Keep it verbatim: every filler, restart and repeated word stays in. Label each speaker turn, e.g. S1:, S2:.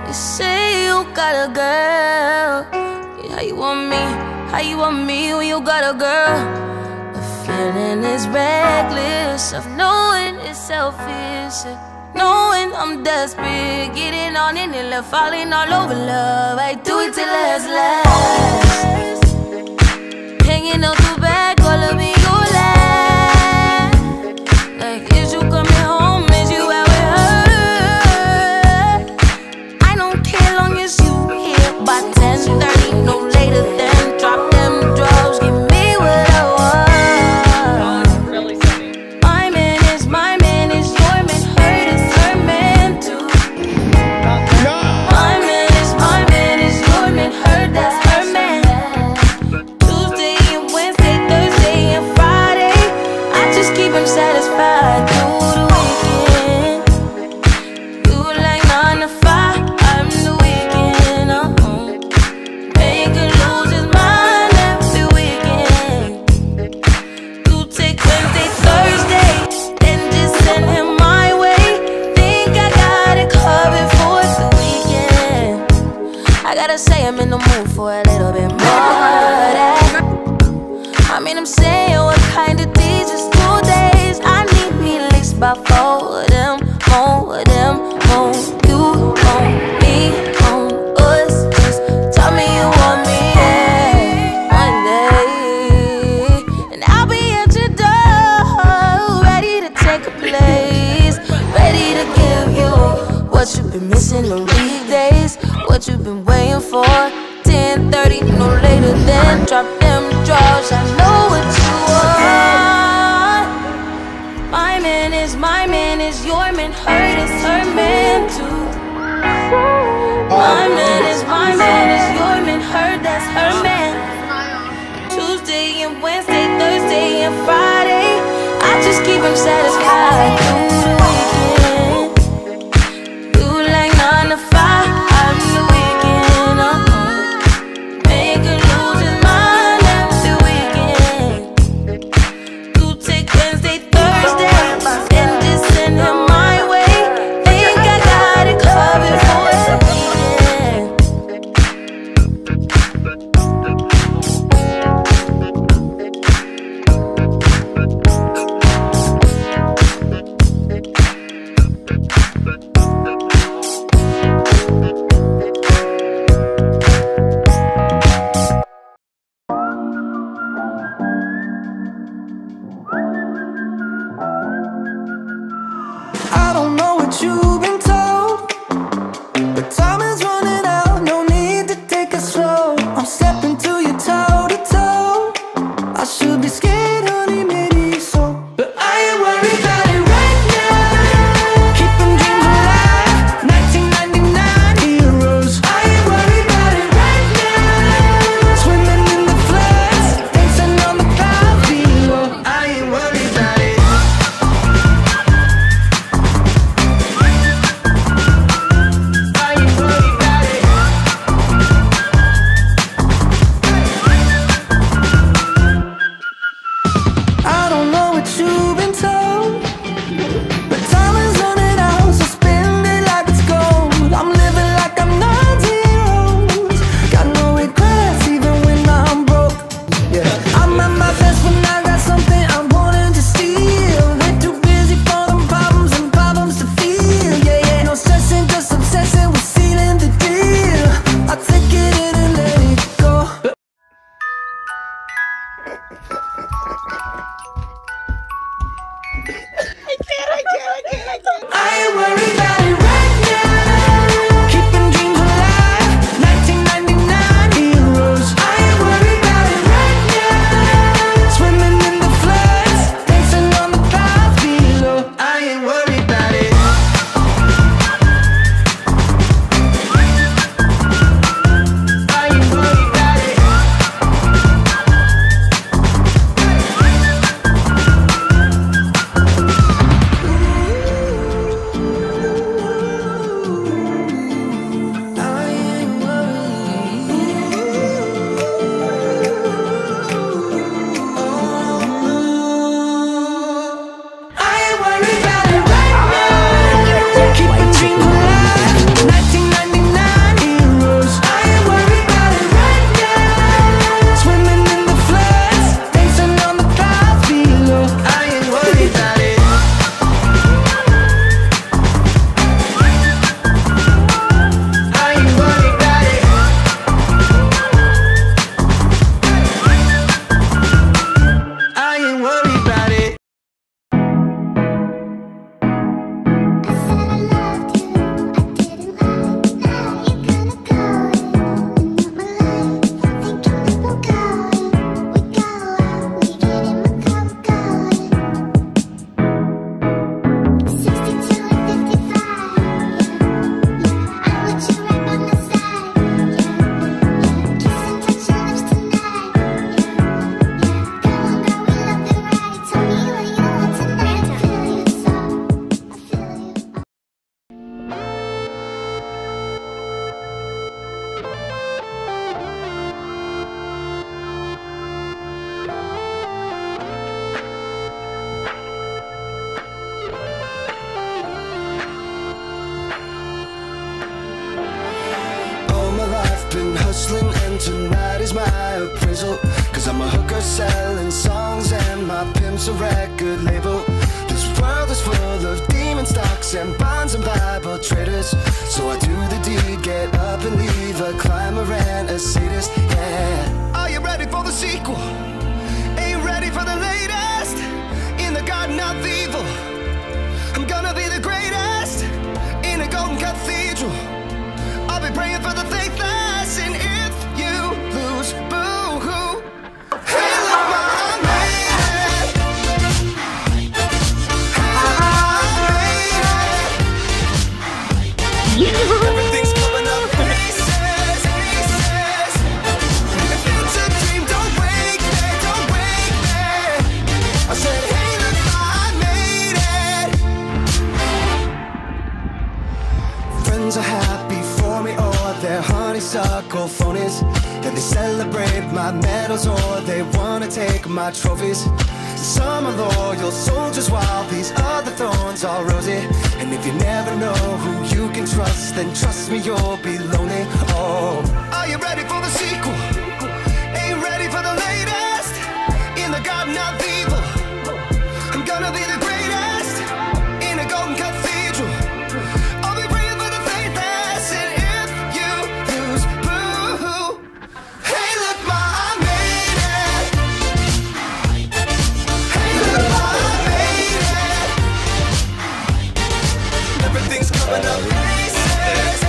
S1: You say you got a girl. Yeah, how you want me? How you want me when you got a girl? The feeling is reckless of knowing it's selfish, knowing I'm desperate, getting on in and left, falling all over love. I do it till last, last. Hanging out the back, all of me, you laugh. Like, is you coming home? Is you out with her? I don't care long as you here by ten thirty, no later than drop them drugs, give me what I want. My man is my man, is your man, hurt is her man too. My man is my man, is your man, hurt that's her man. Tuesday and Wednesday, Thursday and Friday, I just keep him satisfied through the weekend. You like nine to five, I'm the weekend. Uh-huh. Make her lose his mind every weekend. You take Wednesday, Thursday, then just send him my way. Think I got it covered for the weekend. I gotta say I'm in the mood for a little bit more of that. I mean, I'm saying what kind of days? Just two days. I need me at least about four of them, more of them, more. You want me, on us. Just tell me you want me, yeah, one day, and I'll be at your door, ready to take a place, ready to give you what you've been missing on weekdays, what you've been waiting for. ten thirty, no later than drop them draws. I know what you want. My man is my man, is your man, hurt is her man too. My man is my man, is your man, hurt that's her man. Tuesday and Wednesday, Thursday and Friday, I just keep him satisfied through the weekend. You like nine to five, I'm the weekend. Uh-huh. Make her lose his mind every weekend. You take Wednesday, Thursday, and just send him my way. Think I got it covered for the weekend.
S2: I don't know what you've been told, but time is running out, no need to take it slow. I'm stepping to you toe to toe. I should be scared, honey, maybe so, but I ain't worried about it right now. Keeping dreams alive, nineteen ninety-nine heroes. I ain't worried about it right now. Swimming in the floods, dancing on the clouds below. I ain't worried about it. and tonight is my appraisal. Cause I'm a hooker selling songs and my pimp's a record label. This world is full of demon stocks and bonds and Bible traders. So I do the deed, get up and leave a climber and a sadist, yeah. Are you ready for the sequel? Ain't ready for the latest? In the garden of evil, I'm gonna be the greatest. In a golden cathedral, I'll be praying for the faithless. And if you lose, boo-hoo. Hey, look, ma, I made it. Hey, look, ma, I made it. Everything's coming up pieces, pieces. If it's a dream, don't wake me, don't wake me. I said, hey, look, ma, I made it. Friends are happy for me, or they're honeysuckle phonies. Yeah, they celebrate my medals, or they wanna take my trophies. Some are loyal soldiers, while these other thorns are rosy. And if you never know who you can trust, then trust me, you'll be lonely. Oh, are you ready for the sequel? Ain't ready for the latest? In the garden of evil, I'm gonna be the greatest. In a golden cathedral, I'll be praying for the faithless. And if you lose, boo-hoo. Hey, look, ma, I made it. Hey, look, ma, I made it. Everything's coming up pieces.